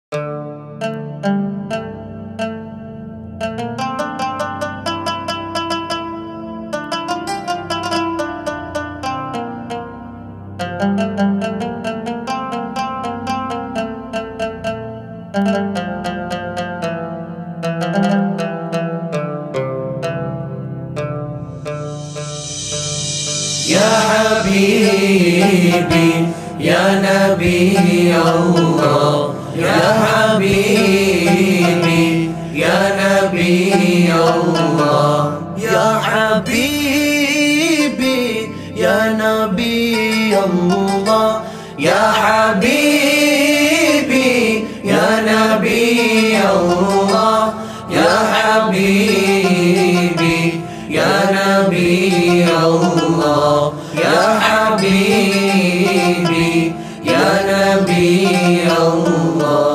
يا حبيبي يا نبي الله، يا حبيبي يا نبي الله، يا حبيبي يا نبي الله، يا حبيبي يا نبي الله، يا حبيبي يا نبي الله، يا حبيبي يا نبي الله.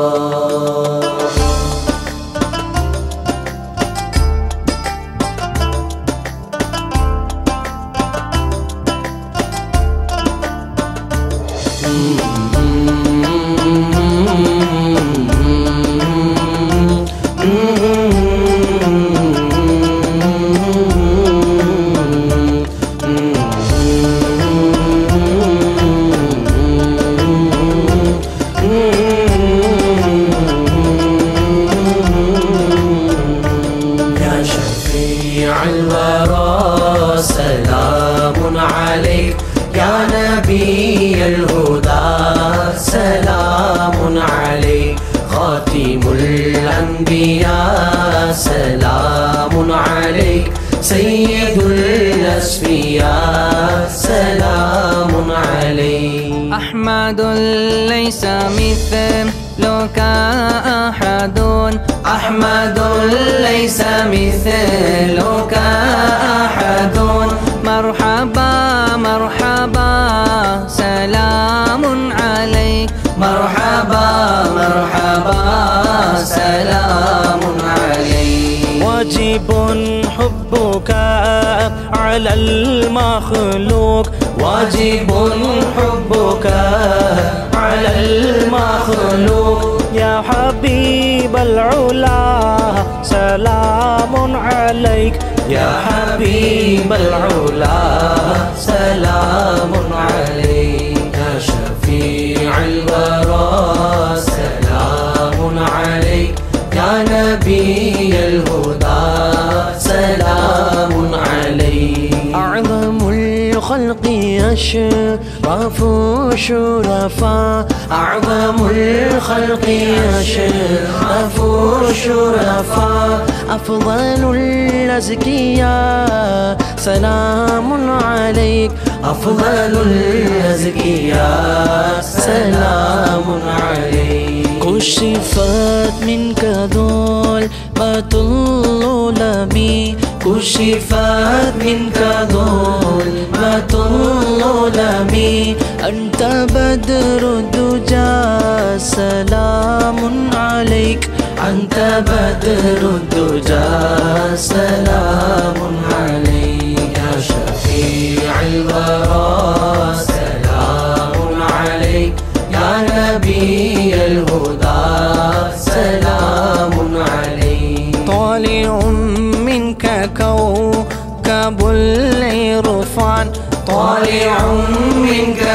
الورى سلام عليك، يا نبي الهدى سلام عليك، خاتم الأنبياء سلام عليك، سيد الأسفياء سلام عليك. أحمد ليس مثلك أحد، أحمد ليس مثلك أحد، مرحبا مرحبا سلام عليك، مرحبا مرحبا سلام عليك. واجب حبك على المخلوق، واجب حبك على المخلوق، يا حبيب العلا سلام عليك، يا حبيب العلا سلام عليك، يا شفيع الورى سلام عليك، يا نبي الهدى سلام عليك. أعظم الخلق أشرف شرفاء، أعظم الخلق أشرف شرفاء، أفضل الأزكياء سلام عليك، أفضل الأزكياء سلام عليك. كشفت منك ظلمة الظلم، كشفت منك ظلمة الظلم، أنت بدر الدجى سلام عليك، أنت بدر الدجى سلام عليك، يا شفيع الورى سلام عليك، يا نبي الهدى سلام عليك. طالع منك كوكب العرفان، طالع منك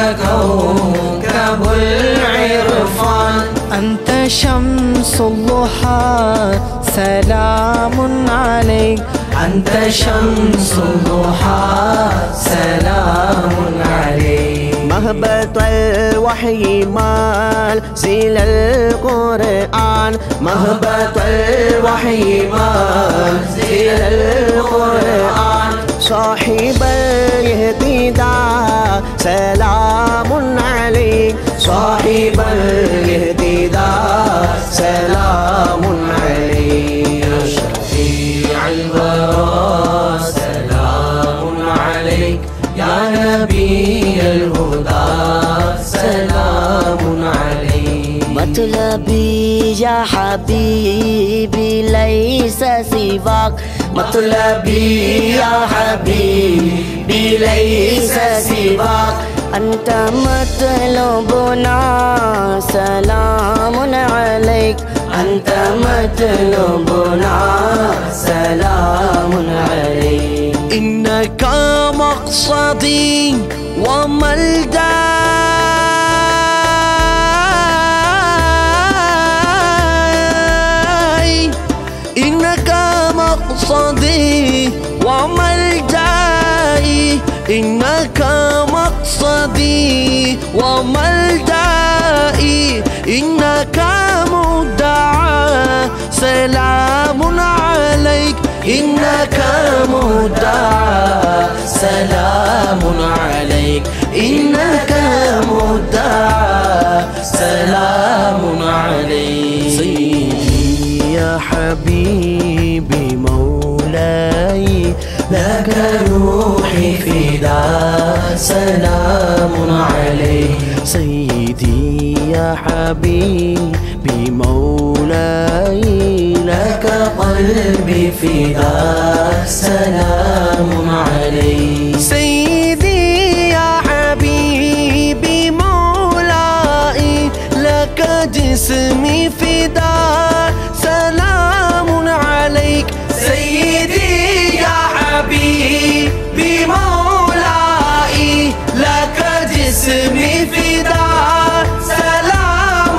كوكب العرفان، أنت شمس الضحى سلام عليك، أنت شمس الضحى سلام عليك. مهبط الوحي منزل القرآن، مهبط الوحي منزل القرآن، صاحب الاهتداء سلام عليك، صاحب الاهتداء سلام عليك، يا شفيع الورى سلام عليك، يا نبي الهدى سلام عليك. مطلبي يا حبيبي ليس سواك، مطلبي يا حبيبي ليس سواك، أنت مطلبنا سلام عليك، أنت مطلوبنا سلام عليك إنك مقصدي وملجأي إنك مقصدي وملجأي إنك مقصدي وملجأي إنك مدعى سلام عليك إنك مدعى سلام عليك إنك مدعى سلام عليك سيدي يا حبيبي مولاي لك روحي فداء سلام عليك سيدي يا حبيبي مولاي لك قلبي فداء سلام عليك سيدي يا حبيبي مولاي لك جسمي فداء سلام عليك سيدي يا حبيبي مولاي لك جسمي فداء سلام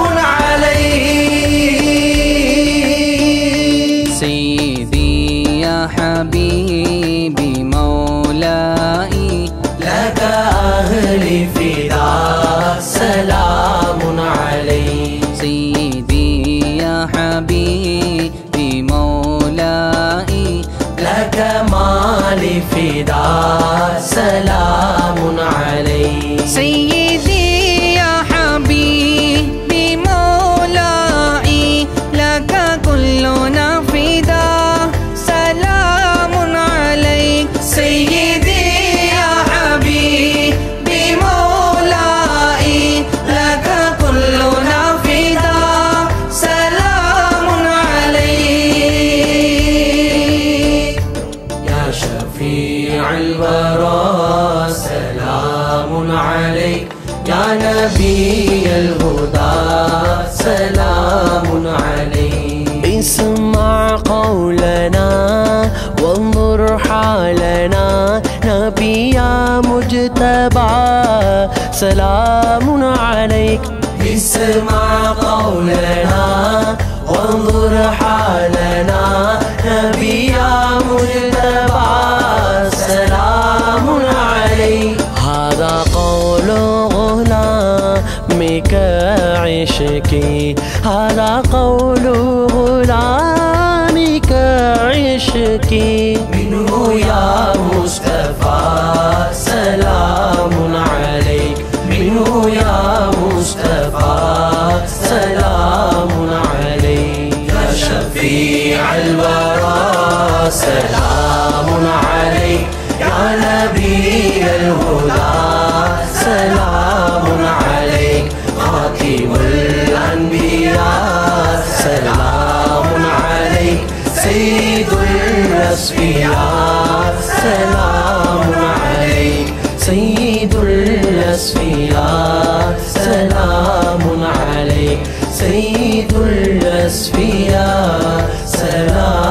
عليك سيدي يا حبيبي مولاي لك أهلي فداء سلام عليك سيدي يا حبيبي مولاي لك مالي فداء سلام عليك سيدي يا حبيبي مولاي لك كلنا فداء سلام عليك سيدي يا حبيبي مولاي لك كلنا فداء سلام عليك يا شفيع الورى سلام عليك يا نبي الهدى سلام عليك اسمع قولنا وانظر حالنا نبي يا مجتبى سلام عليك اسمع قولنا وانظر حالنا نبي يا مجتبى سلام عليك هذا قول غلامك عشقي هذا قول غلامك عشقي منه يا مصطفى سلام عليك منه يا مصطفى سلام عليك يا شفيع الورى سلام عليك يا نبي الهدى سلام عليك خاتم الأنبياء سلام عليك سيد الأصفياء سلام عليك سيد الأصفياء سلام عليك سيد الأصفياء سلام